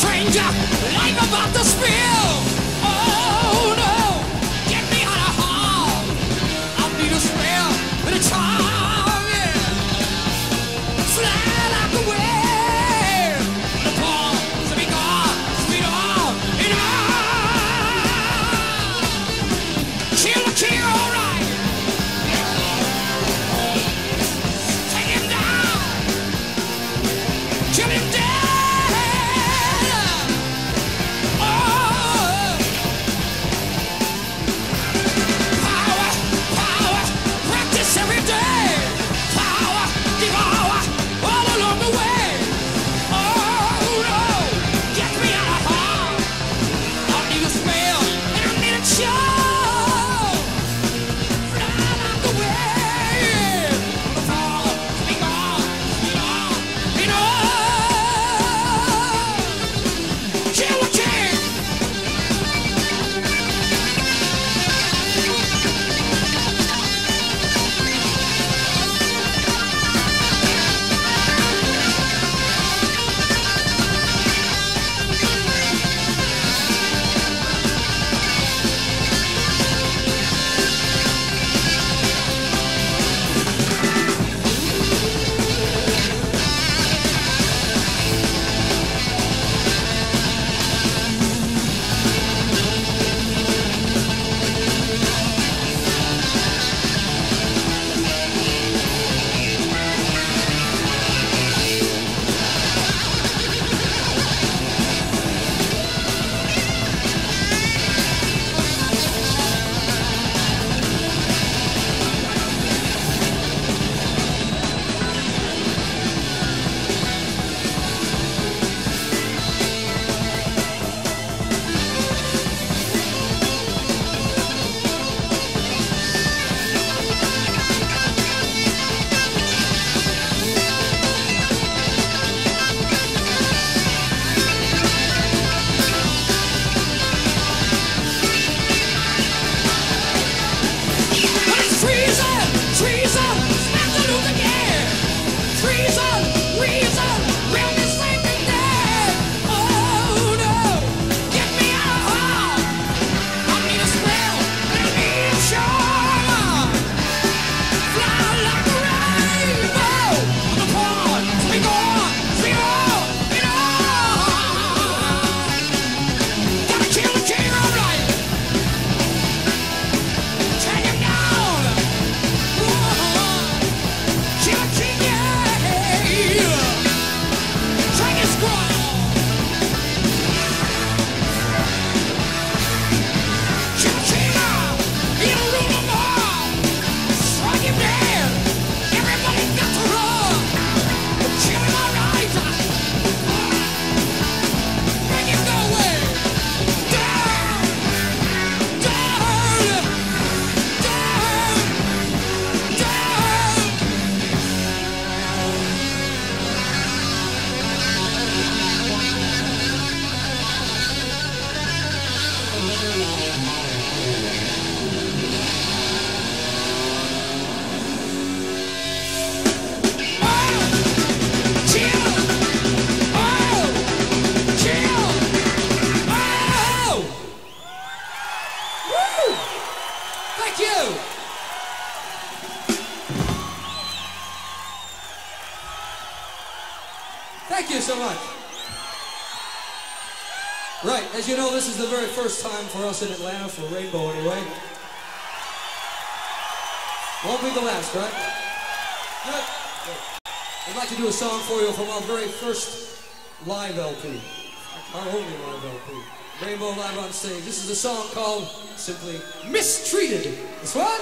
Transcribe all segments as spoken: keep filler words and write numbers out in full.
stranger, life about to spill. Oh no, get me out of hall. I'll need a spell with a charm, yeah. Fly like the wind, the palm, to be gone, sweet all, and all. Kill the king, all right. Take him down, kill him down. Thank you so much. Right, as you know, this is the very first time for us in Atlanta, for Rainbow anyway. Won't be the last, right? Good. Good. I'd like to do a song for you from our very first live L P. Our only live L P. Rainbow live on stage. This is a song called simply Mistreated. This one?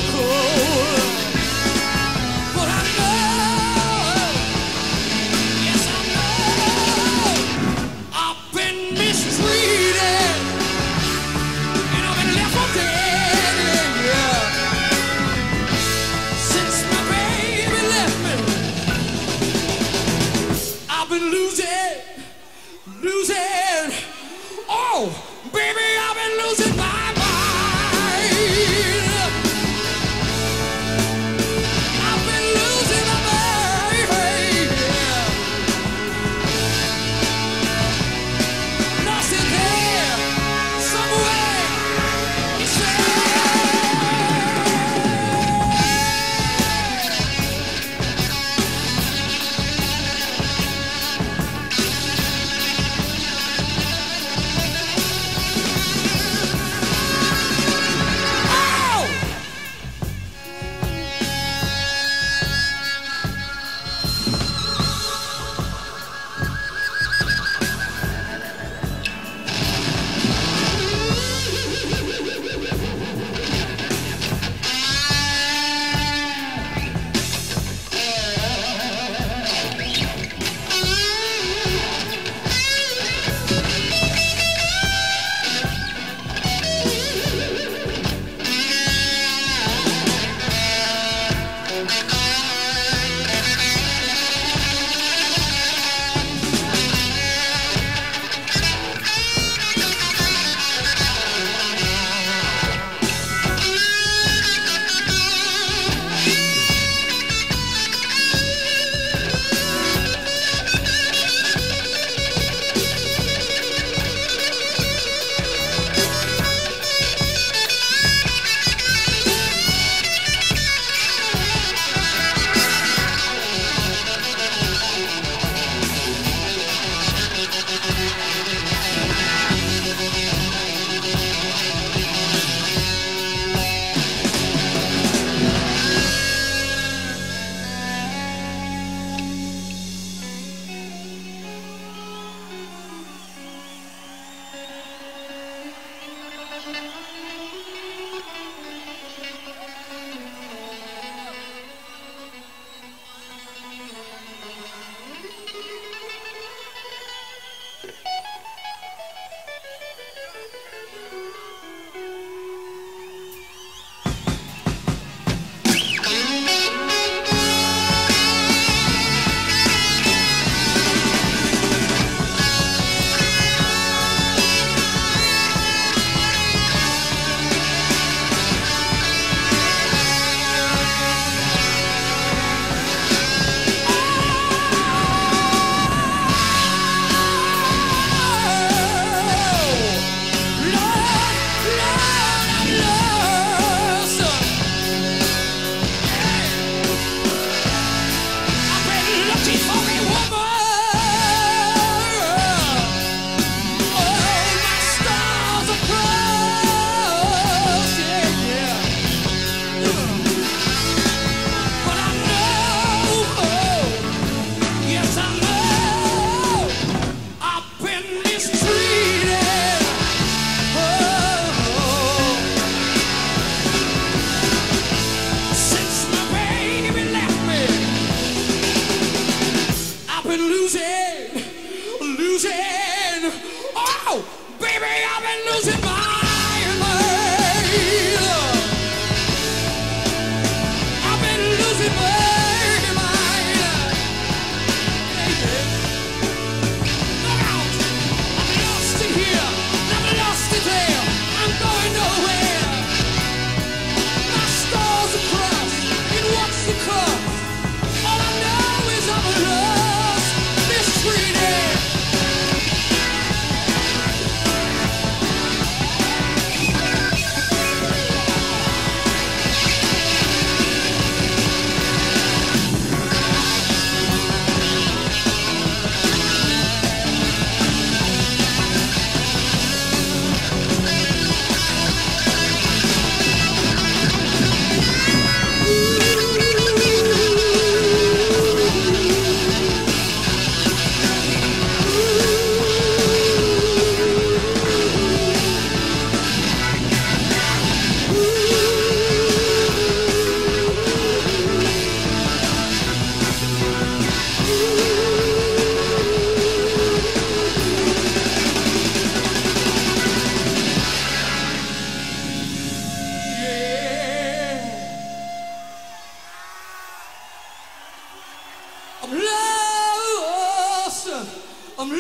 cold. But I know, yes I know, I've been mistreated, and I've been left for dead, yeah. Since my baby left me, I've been losing, losing. Oh, baby, I've been losing my mind. I've been losing my mind, yeah. Lost it there, somewhere,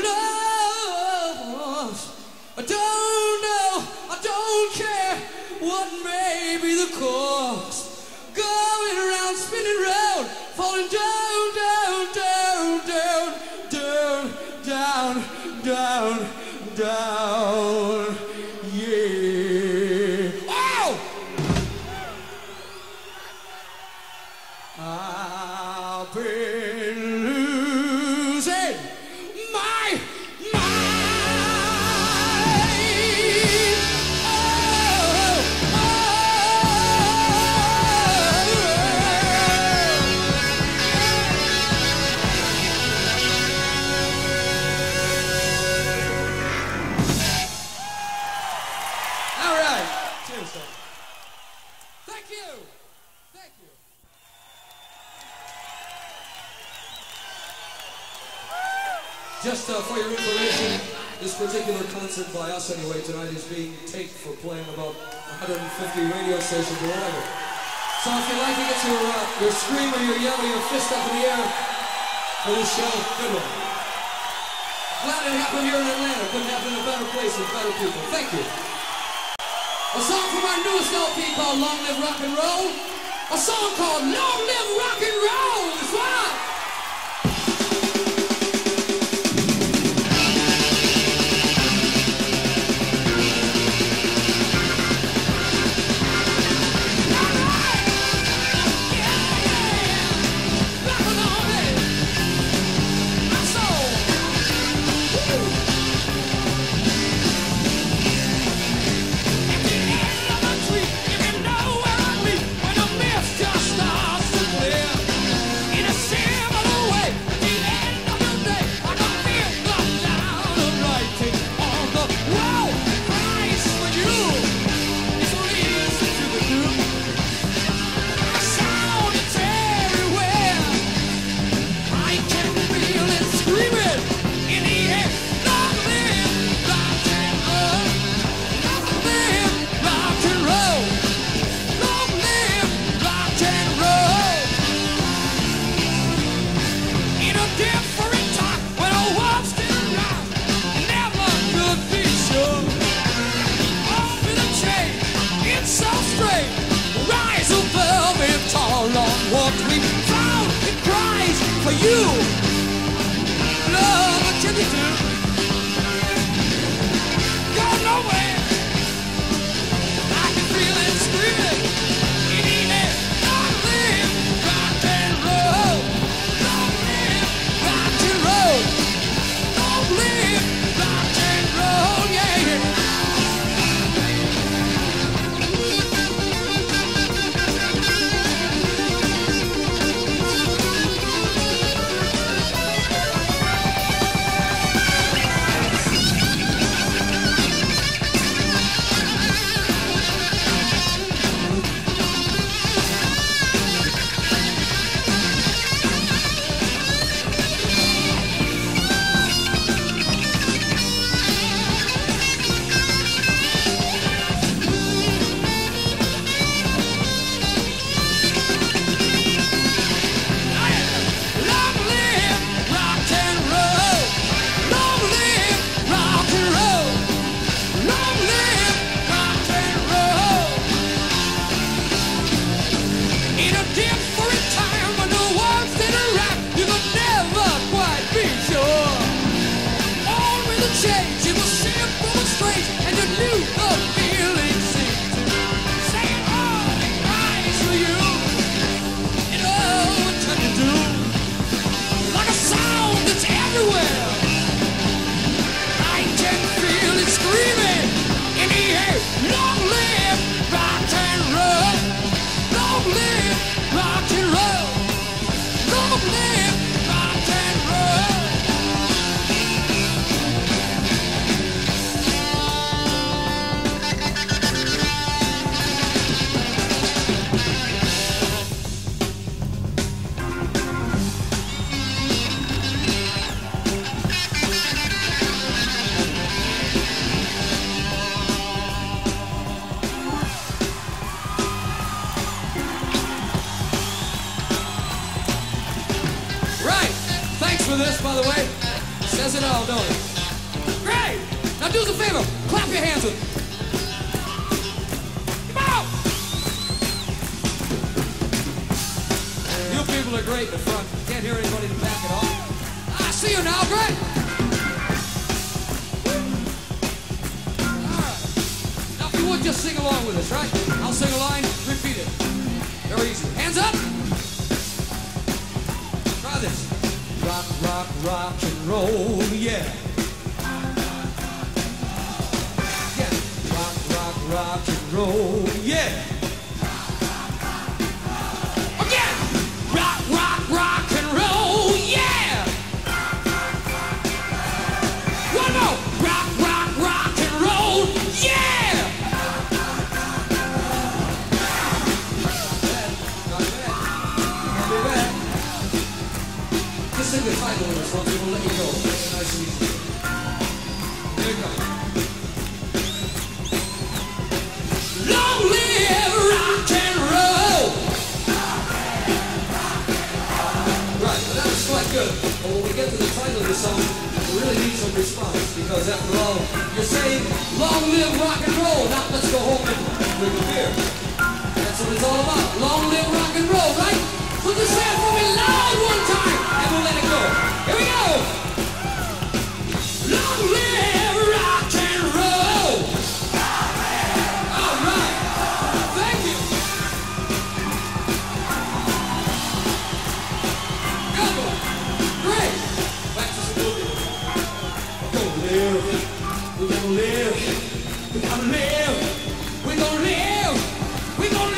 lost. I don't know, I don't care what may be the cost. Going around, spinning round, falling down, down, down, down, down, down, down, yeah. Oh! I've been losing my Thank you. Thank you. Just uh, for your information, this particular concert by us anyway tonight is being taped for playing about one hundred fifty radio stations or whatever. So if you'd like to get your, uh, your scream or your yell or your fist up in the air for this show, good one. Glad it happened here in Atlanta. Couldn't happen in a better place with better people. Thank you. A song from our newest L P called Long Live Rock and Roll. A song called Long Live Rock and Roll. That's right. For you, love, what can you do? Go nowhere. I can feel it screaming in the air. Long live rock and roll. Long live rock and roll. Long live rock and roll, yeah, yeah. Clap your hands with me. Come on! You people are great in the front. Can't hear anybody in the back at all. I see you now, great. All right. Now, if you would just sing along with us, right? I'll sing a line, repeat it. Very easy. Hands up. Try this. Rock, rock, rock and roll, yeah. Yeah. Rock, rock, rock and roll, yeah. Again. Rock, rock, rock and roll, yeah. One more. Rock, rock, rock and roll, yeah. Not bad. Not bad. Not be bad. Just sing the title of this one, so we'll let you go. Nice and easy. Here you go. Long live rock and roll! Right, well, that was quite good. But when we get to the title of the song, we really need some response, because after all, you're saying, long live rock and roll, not let's go home and drink a beer. That's what it's all about. Long live rock and roll, right? So just say it for me loud one time, and we'll let it go. Here we go! Long live rock and roll! All right. Thank you. Good one. Great. Back to some movie. We're gonna live. We're gonna live. We're gonna live. We're gonna live. We're gonna live.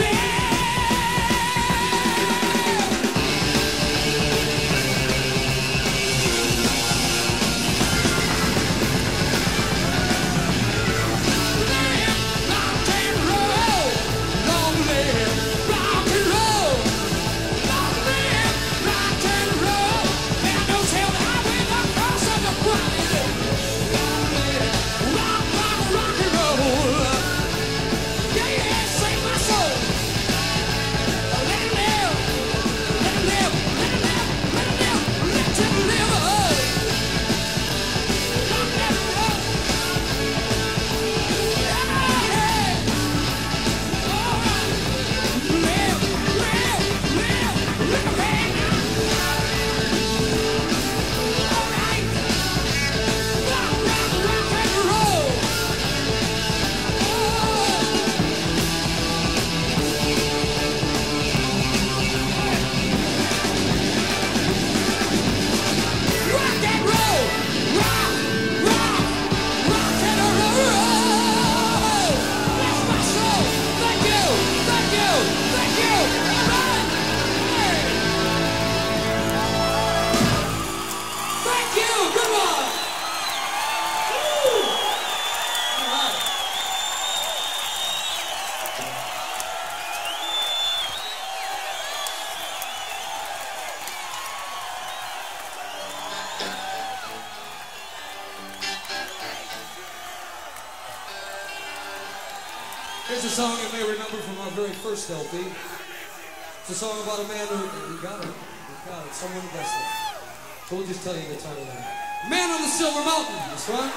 Here's a song you may remember from our very first L P. It's a song about a man who, you got it, you got it, someone invested. So we'll just tell you the title of it. Man on the Silver Mountain, that's right.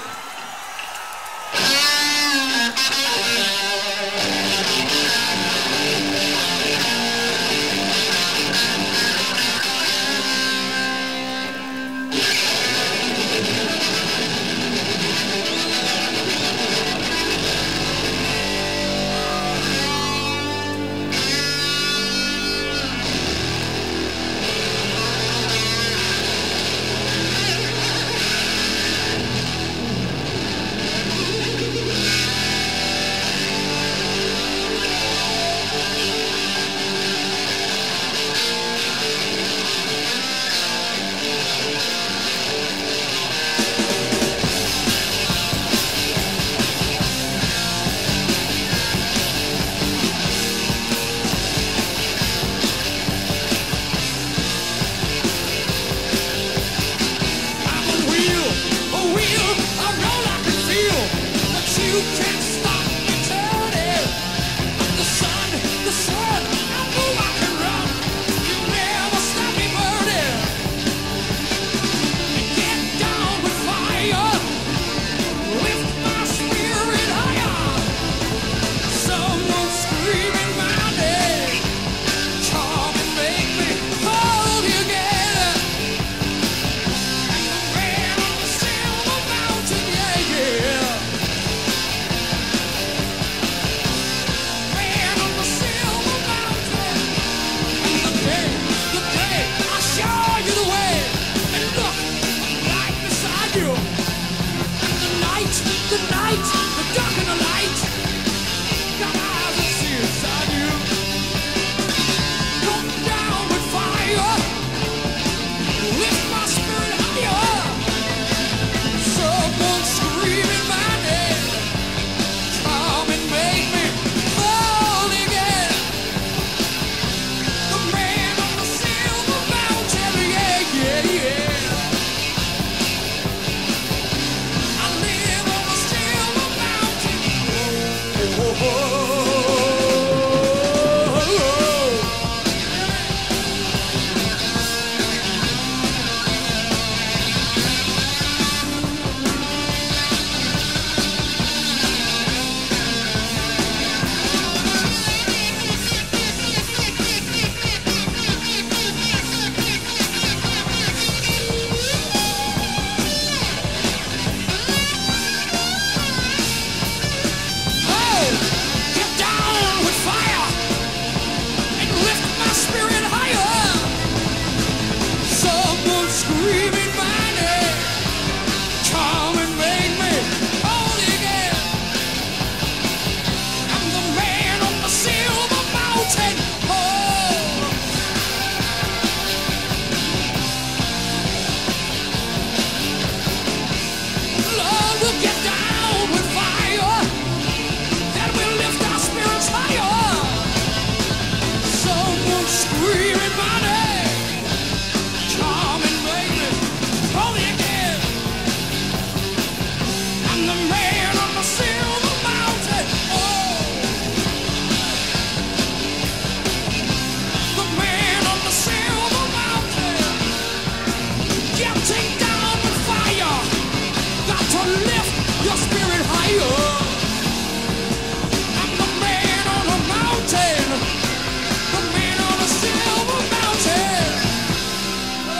the night, the dark and the light. Got eyes that see inside you. Come down with fire. Lift my spirit higher. Someone screaming my name. Come and make me whole again. The man on the silver mountain, yeah, yeah, yeah. I live on the silver mountain. Oh, oh, oh. Get down with fire and lift my spirit higher. Someone screaming my name. Come and make me whole again. I'm the man on the silver mountain. Oh, Lord, we'll get down with fire. That will lift our spirits higher. Someone screaming my name. Come and make me holy again. I'm the man on the silver mountain. Oh, the man on the silver mountain. Getting down with fire. Got to lift your spirit higher. I'm the man on the mountain, the man on the silver mountain. Oh.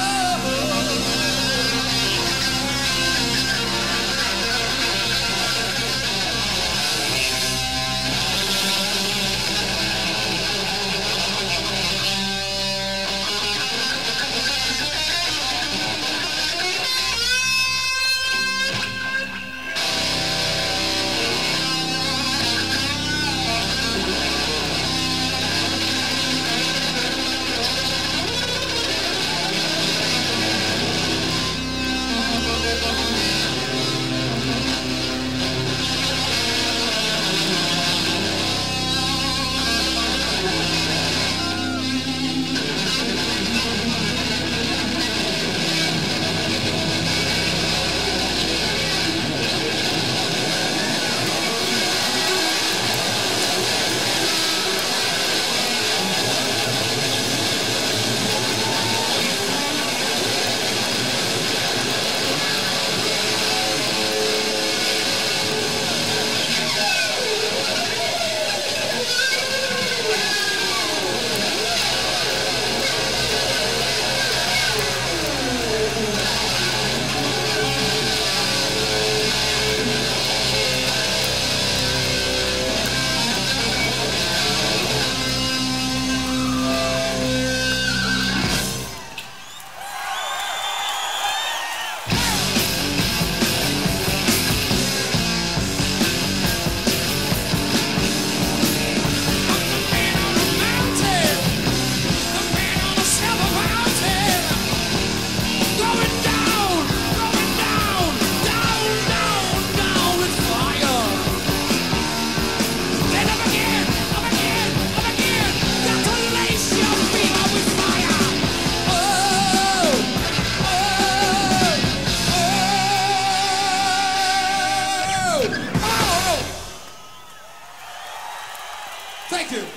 Thank you.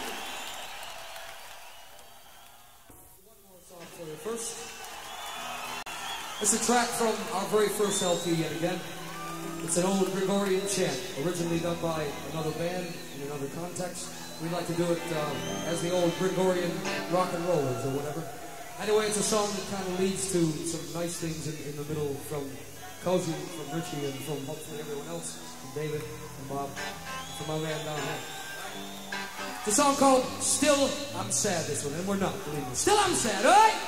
One more song for you first. It's a track from our very first L P yet again. It's an old Gregorian chant, originally done by another band in another context. We like to do it uh, as the old Gregorian rock and rollers or whatever. Anyway, it's a song that kind of leads to some nice things in, in the middle from Cozy, from Richie, and from hopefully everyone else, from David and Bob, from my man down there. It's a song called Still I'm Sad, this one, and we're not, believe me. Still I'm Sad, all right?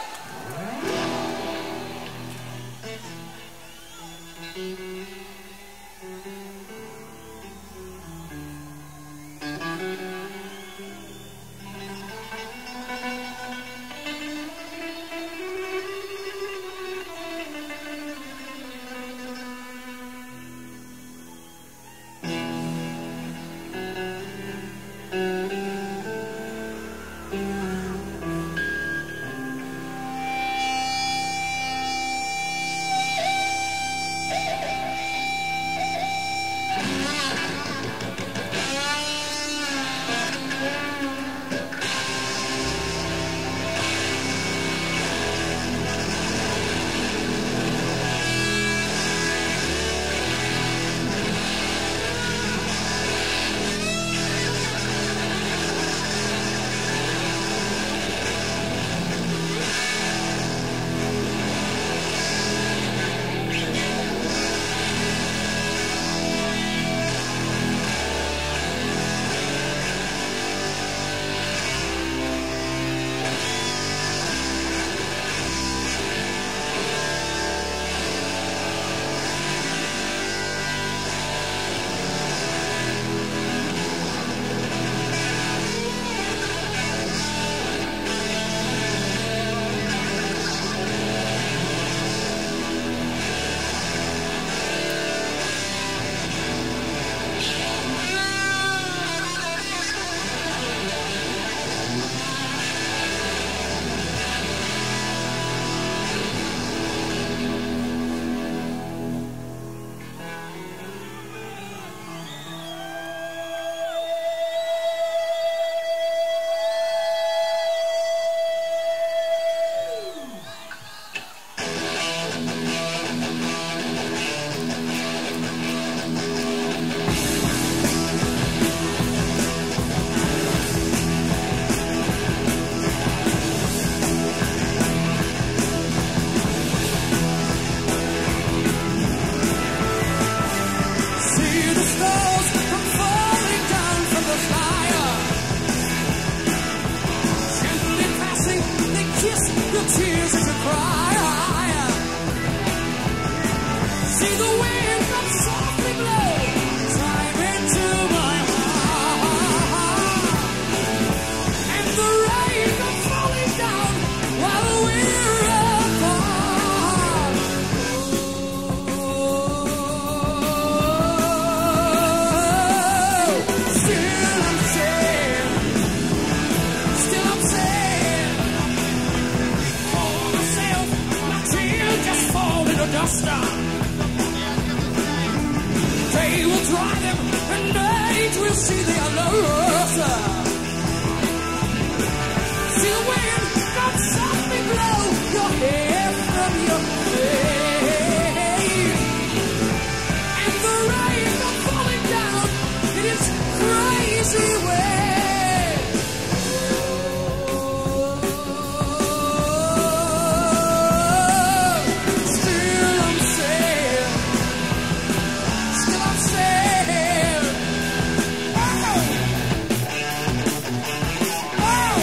tears that you cry. See the wind that softly blow time into my heart, and the rain that's falling down while we're apart. Oh, still I'm saying, still I'm saying, for myself, my tears just fall in the duster. They will dry them, and age will see their loss. See the wind that softly blow your hair from your face, and the rain that's falling down in its crazy way. Still I'm saying, still I'm saying, oh, oh.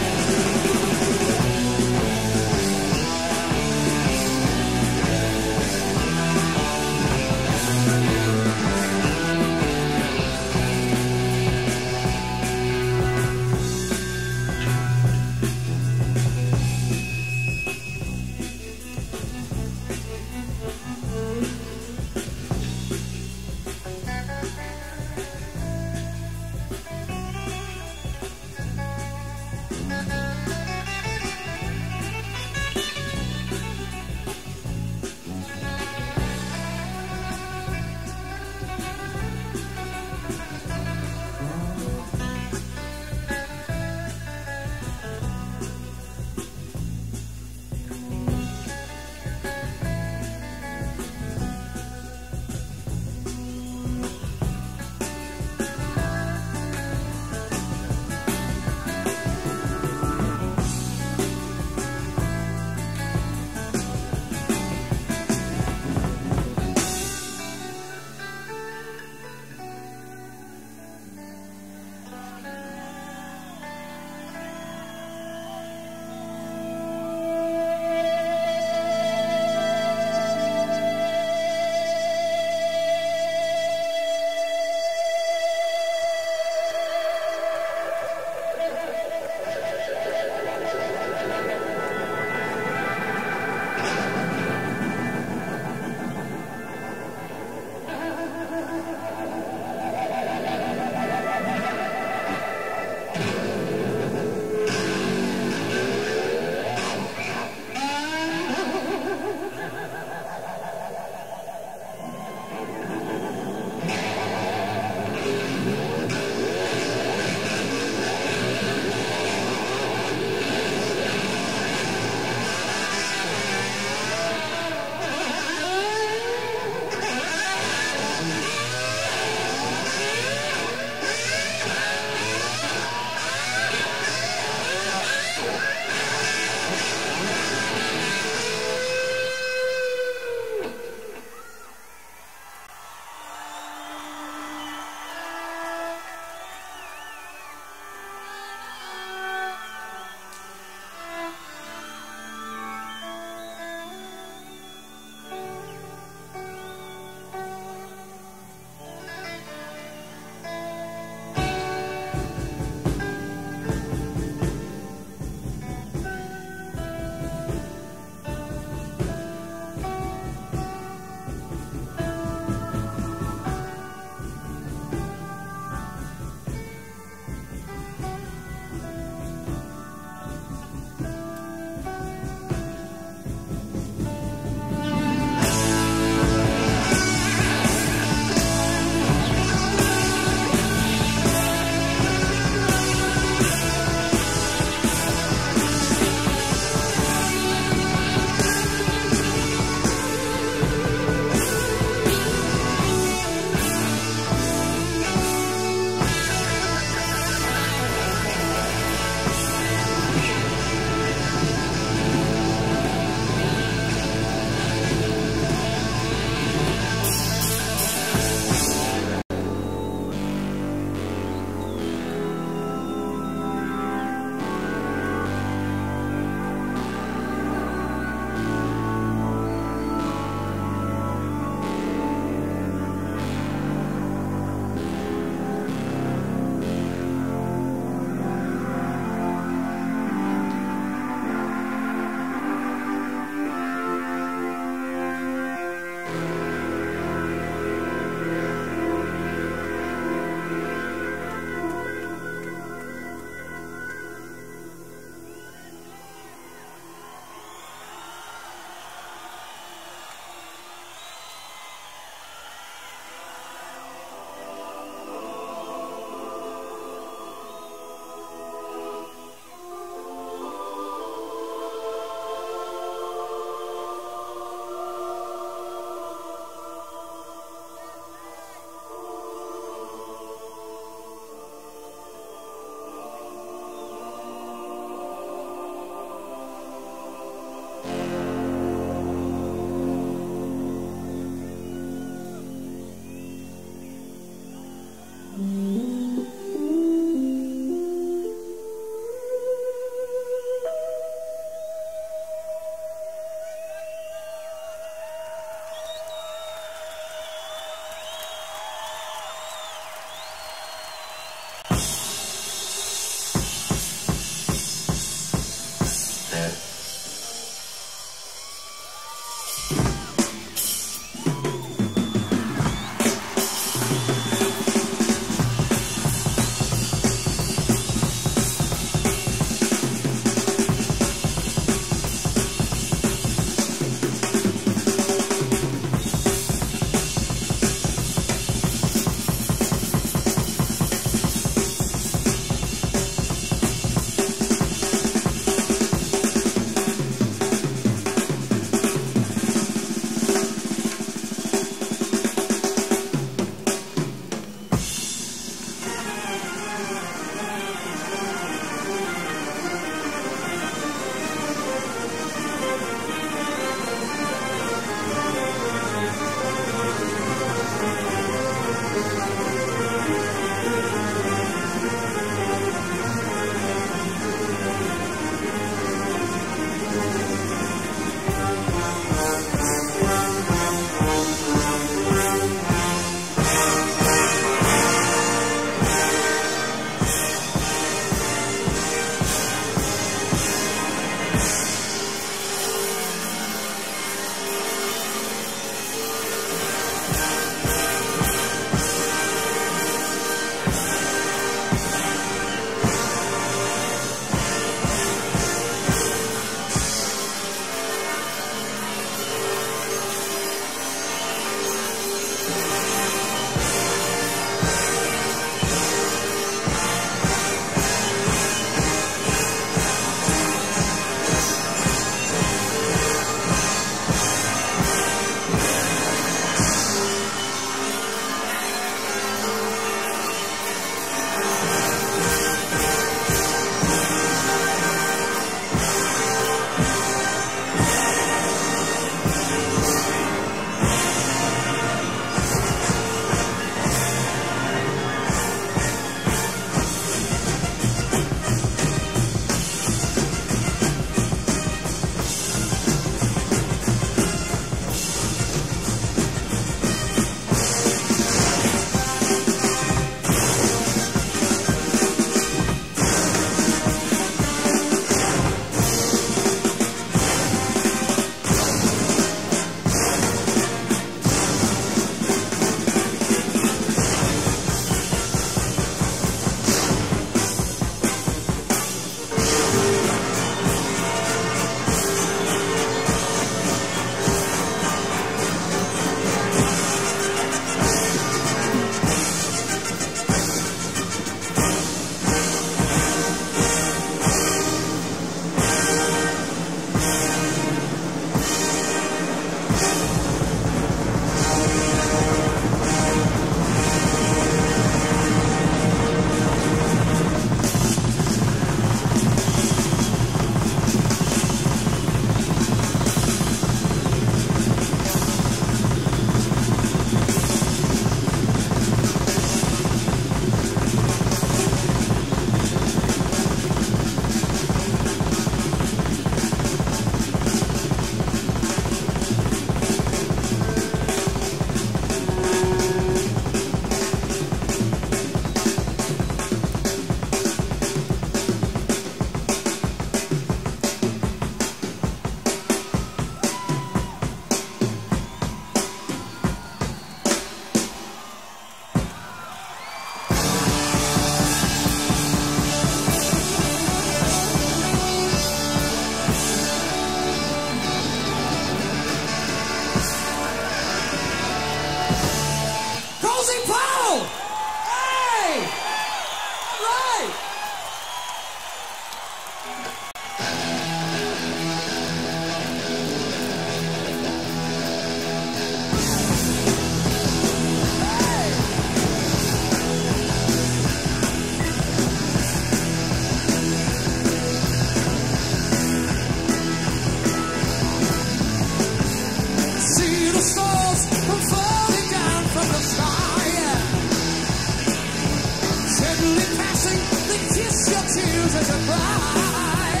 as I cry.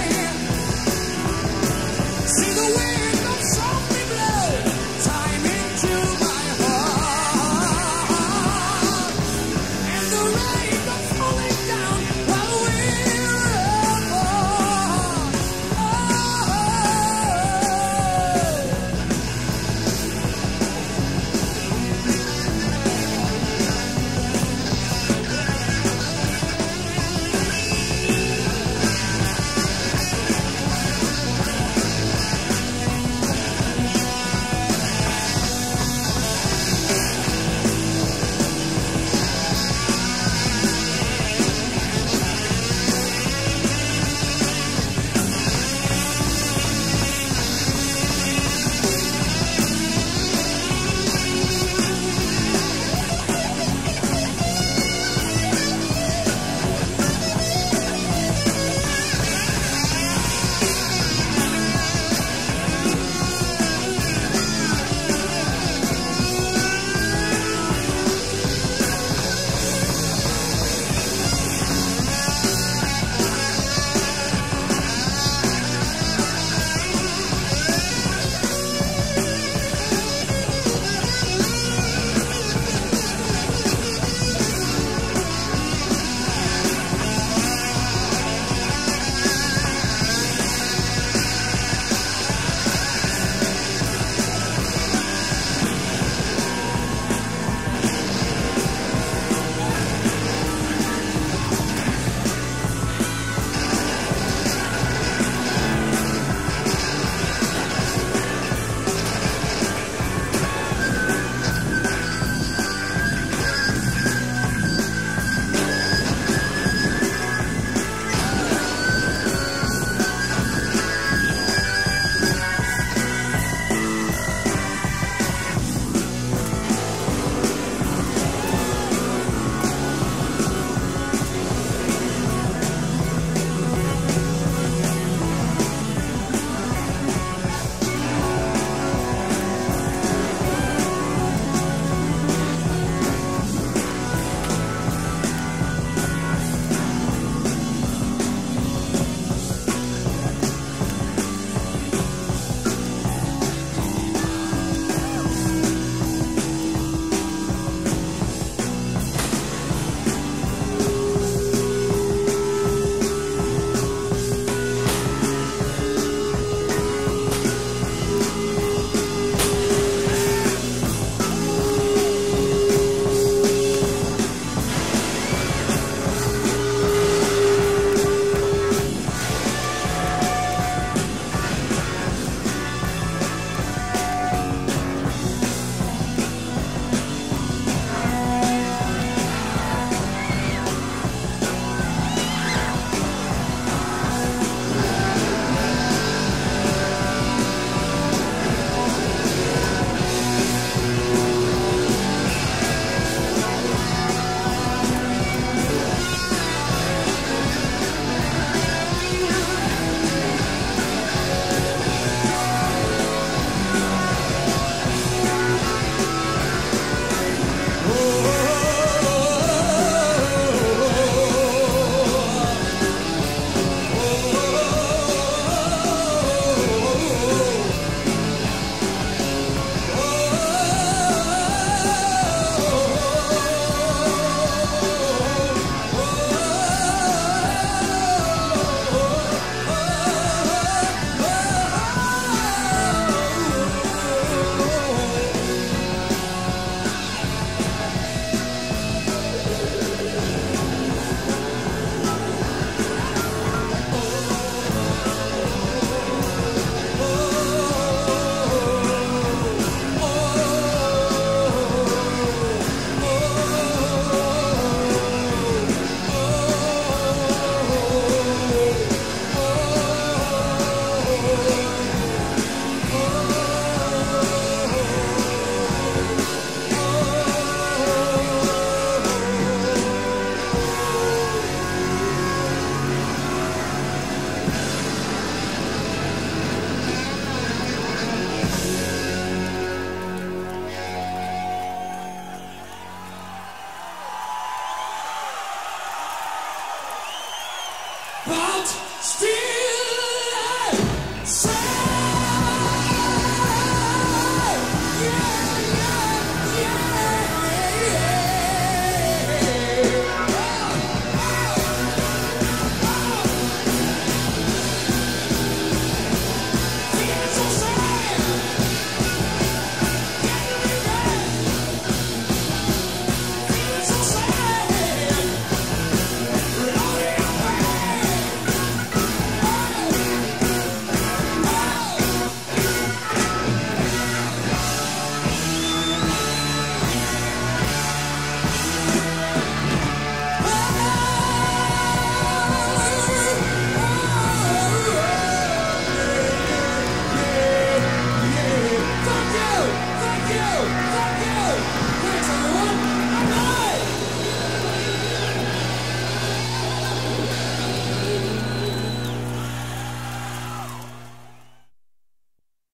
See the wind of softly blow, time into my heart, and the rain comes falling down while we're apart. Oh, Still